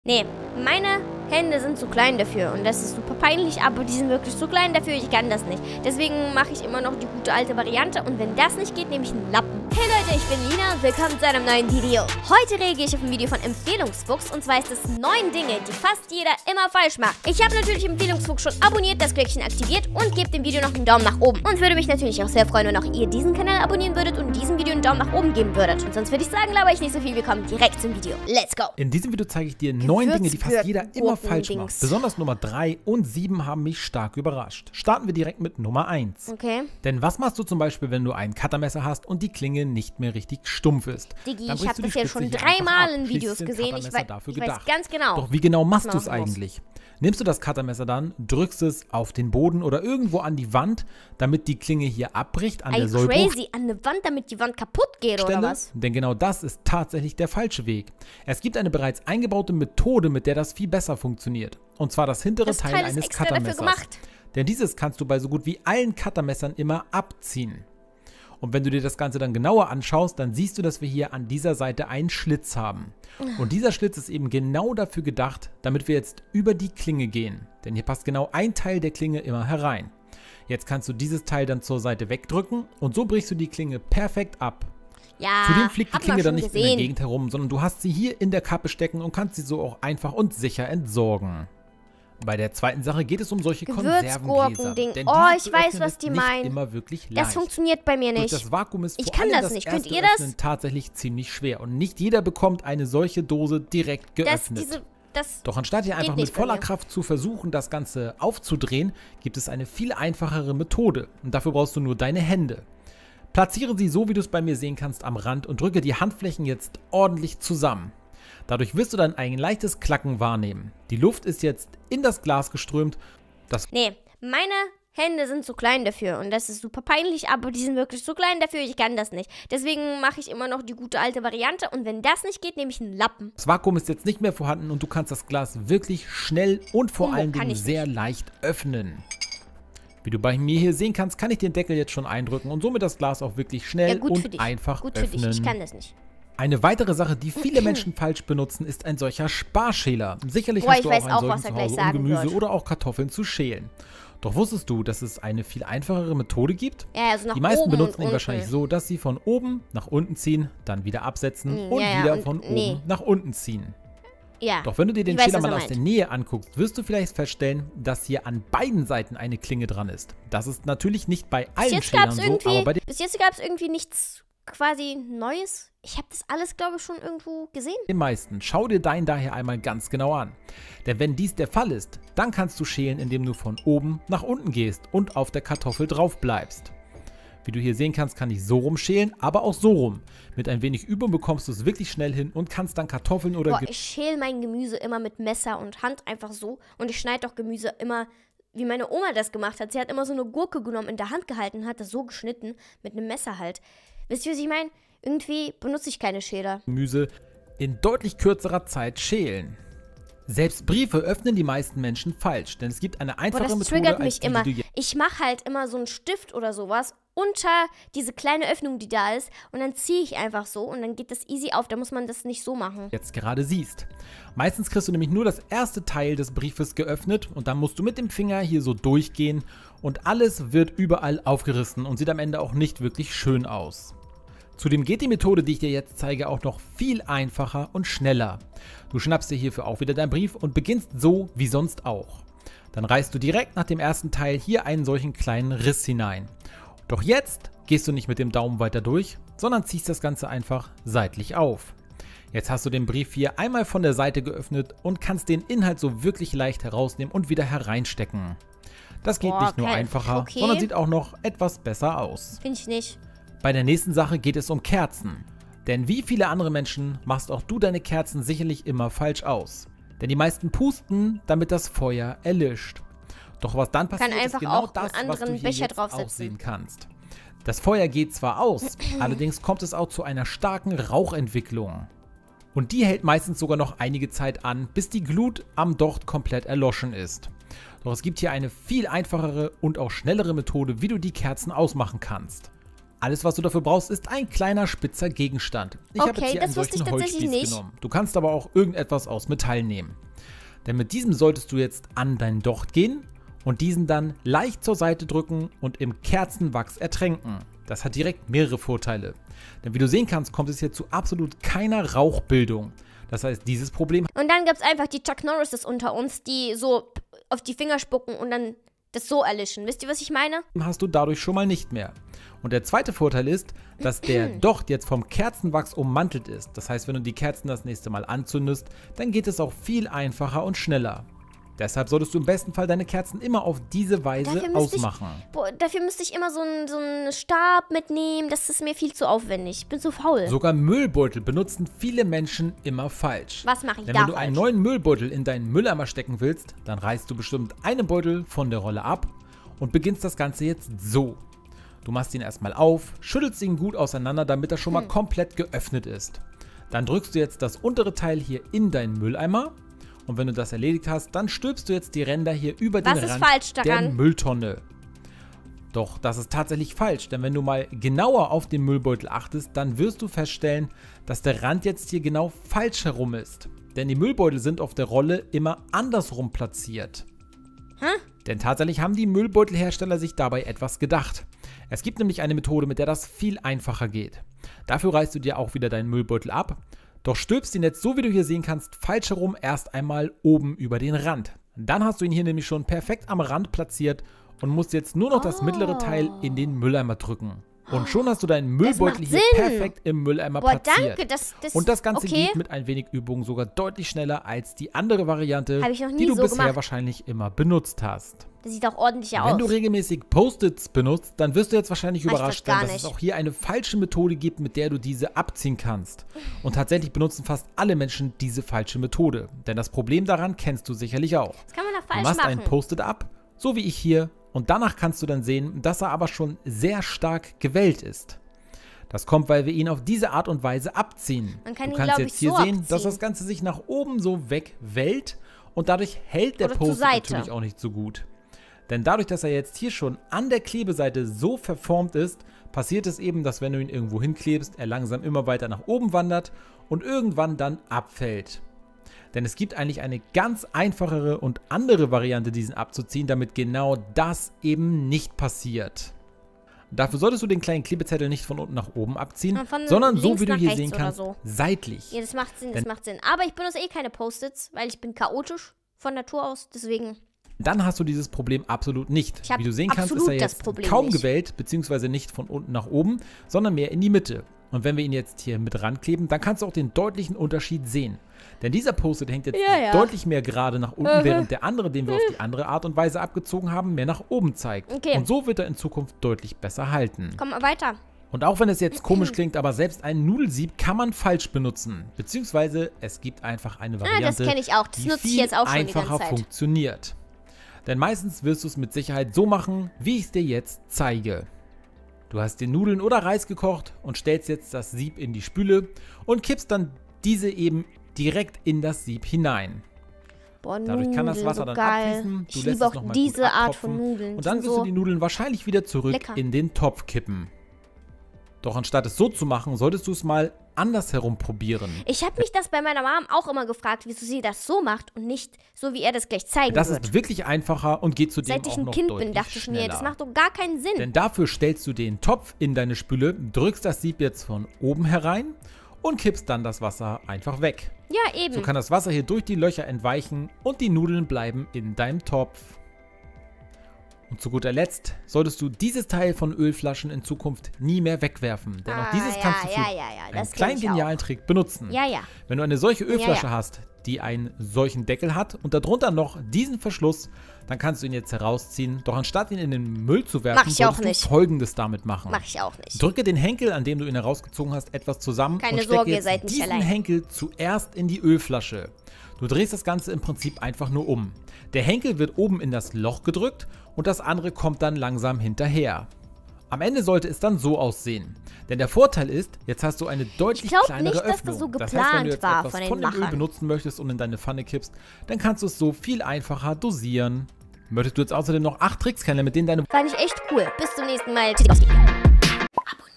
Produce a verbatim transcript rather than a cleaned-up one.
Nee, meine Hände sind zu klein dafür und das ist super peinlich, aber die sind wirklich zu klein dafür, ich kann das nicht. Deswegen mache ich immer noch die gute alte Variante und wenn das nicht geht, nehme ich einen Lappen. Hey Leute, ich bin Lina und willkommen zu einem neuen Video. Heute reagiere ich auf ein Video von Empfehlungsfuchs und zwar ist es neun Dinge, die fast jeder immer falsch macht. Ich habe natürlich Empfehlungsfuchs schon abonniert, das Glöckchen aktiviert und gebe dem Video noch einen Daumen nach oben. Und würde mich natürlich auch sehr freuen, wenn auch ihr diesen Kanal abonnieren würdet und diesem Video einen Daumen nach oben geben würdet. Und sonst würde ich sagen, laber ich nicht so viel, wir kommen direkt zum Video. Let's go! In diesem Video zeige ich dir neun Dinge, die fast jeder immer falsch macht. Besonders Nummer drei und sieben haben mich stark überrascht. Starten wir direkt mit Nummer eins. Okay. Denn was machst du zum Beispiel, wenn du ein Cuttermesser hast und die Klinge nicht mehr richtig stumpf ist? Digi, ich habe das ja schon dreimal in Videos gesehen. Ich, weiß, ich weiß ganz genau. Doch wie genau machst du es eigentlich? Nimmst du das Cuttermesser dann, drückst es auf den Boden oder irgendwo an die Wand, damit die Klinge hier abbricht an der Sollbruchstelle? Crazy, an der Wand, damit die Wand kaputt geht oder was? Denn genau das ist tatsächlich der falsche Weg. Es gibt eine bereits eingebaute Methode, mit der das viel besser funktioniert. Und zwar das hintere das Teil, Teil eines ist extra Cuttermessers. Dafür gemacht. Denn dieses kannst du bei so gut wie allen Cuttermessern immer abziehen. Und wenn du dir das Ganze dann genauer anschaust, dann siehst du, dass wir hier an dieser Seite einen Schlitz haben. Und dieser Schlitz ist eben genau dafür gedacht, damit wir jetzt über die Klinge gehen. Denn hier passt genau ein Teil der Klinge immer herein. Jetzt kannst du dieses Teil dann zur Seite wegdrücken und so brichst du die Klinge perfekt ab. Ja, Zudem fliegt die Klinge dann nicht gesehen. in der Gegend herum, sondern du hast sie hier in der Kappe stecken und kannst sie so auch einfach und sicher entsorgen. Bei der zweiten Sache geht es um solche Konservengläser. Denn oh, ich weiß, was die meinen. Immer wirklich leicht. Das funktioniert bei mir nicht. Durch das Vakuum ist ich vor kann allem das das nicht. erste Könnt ihr das? Öffnen tatsächlich ziemlich schwer. Und nicht jeder bekommt eine solche Dose direkt geöffnet. Das, diese, das Doch anstatt hier einfach mit voller Kraft zu versuchen, das Ganze aufzudrehen, gibt es eine viel einfachere Methode. Und dafür brauchst du nur deine Hände. Platziere sie so, wie du es bei mir sehen kannst, am Rand und drücke die Handflächen jetzt ordentlich zusammen. Dadurch wirst du dann ein leichtes Klacken wahrnehmen. Die Luft ist jetzt in das Glas geströmt. Das nee, meine Hände sind zu klein dafür und das ist super peinlich, aber die sind wirklich zu klein dafür, ich kann das nicht. Deswegen mache ich immer noch die gute alte Variante und wenn das nicht geht, nehme ich einen Lappen. Das Vakuum ist jetzt nicht mehr vorhanden und du kannst das Glas wirklich schnell und vor oh, allen Dingen sehr nicht. leicht öffnen. Wie du bei mir hier sehen kannst, kann ich den Deckel jetzt schon eindrücken und somit das Glas auch wirklich schnell ja, gut und für dich. einfach gut öffnen. Für dich. Ich kann das nicht. Eine weitere Sache, die viele Menschen falsch benutzen, ist ein solcher Sparschäler. Sicherlich Boah, hast du auch weiß einen auch, solchen was er zu Hause, gleich um Gemüse wird. oder auch Kartoffeln zu schälen. Doch wusstest du, dass es eine viel einfachere Methode gibt? Ja, also nach die meisten oben benutzen ihn unten. wahrscheinlich so, dass sie von oben nach unten ziehen, dann wieder absetzen ja, und ja, wieder und von nee. oben nach unten ziehen. Ja. Doch wenn du dir den weiß, Schäler mal aus meint. der Nähe anguckst, wirst du vielleicht feststellen, dass hier an beiden Seiten eine Klinge dran ist. Das ist natürlich nicht bei allen bis Schälern jetzt so, aber bei den Bis jetzt gab es irgendwie nichts quasi Neues. Ich habe das alles, glaube ich, schon irgendwo gesehen. Den meisten. Schau dir deinen daher einmal ganz genau an. Denn wenn dies der Fall ist, dann kannst du schälen, indem du von oben nach unten gehst und auf der Kartoffel drauf bleibst. Wie du hier sehen kannst, kann ich so rum schälen, aber auch so rum. Mit ein wenig Übung bekommst du es wirklich schnell hin und kannst dann Kartoffeln oder... Boah, ich schäle mein Gemüse immer mit Messer und Hand einfach so. Und ich schneide auch Gemüse immer, wie meine Oma das gemacht hat. Sie hat immer so eine Gurke genommen, in der Hand gehalten, hat das so geschnitten, mit einem Messer halt. Wisst ihr, was ich meine? Irgendwie benutze ich keine Schäler. Gemüse in deutlich kürzerer Zeit schälen. Selbst Briefe öffnen die meisten Menschen falsch, denn es gibt eine einfache Boah, das Methode, triggert mich als die, immer. die du Ich mache halt immer so einen Stift oder sowas unter diese kleine Öffnung, die da ist und dann ziehe ich einfach so und dann geht das easy auf, da muss man das nicht so machen. jetzt gerade siehst. Meistens kriegst du nämlich nur das erste Teil des Briefes geöffnet und dann musst du mit dem Finger hier so durchgehen und alles wird überall aufgerissen und sieht am Ende auch nicht wirklich schön aus. Zudem geht die Methode, die ich dir jetzt zeige, auch noch viel einfacher und schneller. Du schnappst dir hierfür auch wieder deinen Brief und beginnst so wie sonst auch. Dann reißt du direkt nach dem ersten Teil hier einen solchen kleinen Riss hinein. Doch jetzt gehst du nicht mit dem Daumen weiter durch, sondern ziehst das Ganze einfach seitlich auf. Jetzt hast du den Brief hier einmal von der Seite geöffnet und kannst den Inhalt so wirklich leicht herausnehmen und wieder hereinstecken. Das geht Boah, nicht nur kein- einfacher, okay. sondern sieht auch noch etwas besser aus. Finde ich nicht. Bei der nächsten Sache geht es um Kerzen. Denn wie viele andere Menschen machst auch du deine Kerzen sicherlich immer falsch aus. Denn die meisten pusten, damit das Feuer erlischt. Doch was dann passiert, einfach ist genau auch einen das, was anderen du hier Becher jetzt auch draufsetzen. sehen kannst. Das Feuer geht zwar aus, allerdings kommt es auch zu einer starken Rauchentwicklung. Und die hält meistens sogar noch einige Zeit an, bis die Glut am Docht komplett erloschen ist. Doch es gibt hier eine viel einfachere und auch schnellere Methode, wie du die Kerzen ausmachen kannst. Alles, was du dafür brauchst, ist ein kleiner spitzer Gegenstand. Ich habe Okay, jetzt hier einen das wusste ich solchen tatsächlich Holzspieß nicht. genommen. Du kannst aber auch irgendetwas aus Metall nehmen. Denn mit diesem solltest du jetzt an deinen Docht gehen und diesen dann leicht zur Seite drücken und im Kerzenwachs ertränken. Das hat direkt mehrere Vorteile. Denn wie du sehen kannst, kommt es hier zu absolut keiner Rauchbildung. Das heißt, dieses Problem Und dann gibt es einfach die Chuck Norrises unter uns, die so auf die Finger spucken und dann das so erlischen. Wisst ihr, was ich meine? hast du dadurch schon mal nicht mehr. Und der zweite Vorteil ist, dass der Docht jetzt vom Kerzenwachs ummantelt ist. Das heißt, wenn du die Kerzen das nächste Mal anzündest, dann geht es auch viel einfacher und schneller. Deshalb solltest du im besten Fall deine Kerzen immer auf diese Weise Dafür müsste ich- ausmachen. Boah, dafür müsste ich immer so einen so einen Stab mitnehmen. Das ist mir viel zu aufwendig. Ich bin so faul. Sogar Müllbeutel benutzen viele Menschen immer falsch. Was mache ich Denn da wenn du einen falsch? neuen Müllbeutel in deinen Mülleimer stecken willst, dann reißt du bestimmt einen Beutel von der Rolle ab und beginnst das Ganze jetzt so. Du machst ihn erstmal auf, schüttelst ihn gut auseinander, damit er schon mal Hm. komplett geöffnet ist. Dann drückst du jetzt das untere Teil hier in deinen Mülleimer und wenn du das erledigt hast, dann stülpst du jetzt die Ränder hier über Was den ist Rand falsch der daran? Mülltonne. Doch das ist tatsächlich falsch, denn wenn du mal genauer auf den Müllbeutel achtest, dann wirst du feststellen, dass der Rand jetzt hier genau falsch herum ist. Denn die Müllbeutel sind auf der Rolle immer andersrum platziert. Hä? Denn tatsächlich haben die Müllbeutelhersteller sich dabei etwas gedacht. Es gibt nämlich eine Methode, mit der das viel einfacher geht. Dafür reißt du dir auch wieder deinen Müllbeutel ab, doch stülpst ihn jetzt, so wie du hier sehen kannst, falsch herum erst einmal oben über den Rand. Dann hast du ihn hier nämlich schon perfekt am Rand platziert und musst jetzt nur noch das mittlere Teil in den Mülleimer drücken. Und schon hast du deinen Müllbeutel macht hier Sinn. perfekt im Mülleimer Boah, platziert. danke. Das, das, Und das Ganze okay. geht mit ein wenig Übung sogar deutlich schneller als die andere Variante, Hab ich noch nie die du so bisher gemacht. wahrscheinlich immer benutzt hast. Das sieht auch ordentlicher Wenn aus. du regelmäßig Post-its benutzt, dann wirst du jetzt wahrscheinlich Mach ich überrascht das sein, gar dass es nicht. auch hier eine falsche Methode gibt, mit der du diese abziehen kannst. Und tatsächlich benutzen fast alle Menschen diese falsche Methode. Denn das Problem daran kennst du sicherlich auch. Das kann man da Du falsch machst machen. ein Post-it ab, so wie ich hier, und danach kannst du dann sehen, dass er aber schon sehr stark gewellt ist. Das kommt, weil wir ihn auf diese Art und Weise abziehen. Man kann du ihn, kannst glaub jetzt ich, hier so sehen, dass abziehen. das Ganze sich nach oben so wegwellt und dadurch hält der Oder zur Post-it Seite. natürlich auch nicht so gut. Denn dadurch, dass er jetzt hier schon an der Klebeseite so verformt ist, passiert es eben, dass wenn du ihn irgendwo hinklebst, er langsam immer weiter nach oben wandert und irgendwann dann abfällt. Denn es gibt eigentlich eine ganz einfachere und andere Variante, diesen abzuziehen, damit genau das eben nicht passiert. Dafür solltest du den kleinen Klebezettel nicht von unten nach oben abziehen, Ja, von sondern so links wie du nach hier rechts sehen oder kannst, so. seitlich. Ja, das macht Sinn, Denn- das macht Sinn. Aber ich benutze eh keine Post-its, weil ich bin chaotisch von Natur aus. Deswegen, Dann hast du dieses Problem absolut nicht. Ich hab Wie du sehen kannst, ist absolut er das jetzt Problem kaum nicht. gewellt, beziehungsweise nicht von unten nach oben, sondern mehr in die Mitte. Und wenn wir ihn jetzt hier mit rankleben, dann kannst du auch den deutlichen Unterschied sehen. Denn dieser Post-it hängt jetzt Ja, ja. deutlich mehr gerade nach unten, Mhm. während der andere, den wir auf die andere Art und Weise abgezogen haben, mehr nach oben zeigt. Okay. Und so wird er in Zukunft deutlich besser halten. komm mal weiter. Und auch wenn es jetzt komisch klingt, aber selbst ein Nudelsieb kann man falsch benutzen. Beziehungsweise es gibt einfach eine Ah, das Variante, kenne ich auch. Das die nutze ich viel jetzt auch schon die einfacher ganze Zeit. funktioniert. Denn meistens wirst du es mit Sicherheit so machen, wie ich es dir jetzt zeige. Du hast den Nudeln oder Reis gekocht und stellst jetzt das Sieb in die Spüle und kippst dann diese eben direkt in das Sieb hinein. Boah, Dadurch kann das Nudeln, Wasser so dann geil. abfließen. Du Ich lässt liebe es auch noch mal diese gut Art von abtropfen Nudeln. Und dann Die wirst sind du die Nudeln wahrscheinlich wieder zurück lecker. in den Topf kippen. Doch anstatt es so zu machen, solltest du es mal andersherum probieren. Ich habe mich das bei meiner Mom auch immer gefragt, wieso sie das so macht und nicht so, wie er das gleich zeigen Das wird. ist wirklich einfacher und geht zudem Seit ich auch ein noch Kind deutlich bin, dachte ich mir, das schneller. macht doch gar keinen Sinn. Denn dafür stellst du den Topf in deine Spüle, drückst das Sieb jetzt von oben herein und kippst dann das Wasser einfach weg. ja, eben. So kann das Wasser hier durch die Löcher entweichen und die Nudeln bleiben in deinem Topf. Und zu guter Letzt solltest du dieses Teil von Ölflaschen in Zukunft nie mehr wegwerfen. Denn auch Ah, dieses ja, kannst du für ja, ja, ja, einen das kenn kleinen ich genialen auch. Trick benutzen. ja, ja. Wenn du eine solche Ölflasche Ja, ja. hast, die einen solchen Deckel hat und darunter noch diesen Verschluss, dann kannst du ihn jetzt herausziehen. Doch anstatt ihn in den Müll zu werfen, Mach ich auch solltest du nicht. Folgendes damit machen. Mach ich auch nicht. Drücke den Henkel, an dem du ihn herausgezogen hast, etwas zusammen Keine und stecke Sorge, ihr jetzt seid nicht diesen allein. Henkel zuerst in die Ölflasche. Du drehst das Ganze im Prinzip einfach nur um. Der Henkel wird oben in das Loch gedrückt und das andere kommt dann langsam hinterher. Am Ende sollte es dann so aussehen. Denn der Vorteil ist, jetzt hast du eine deutlich Ich glaub kleinere nicht, dass das Öffnung. so das heißt, wenn du geplant jetzt war etwas von den von dem Öl Machern. benutzen möchtest und in deine Pfanne kippst, dann kannst du es so viel einfacher dosieren. Möchtest du jetzt außerdem noch acht Tricks kennen, mit denen deine Fand ich echt cool. Bis zum nächsten Mal. Tschüssi.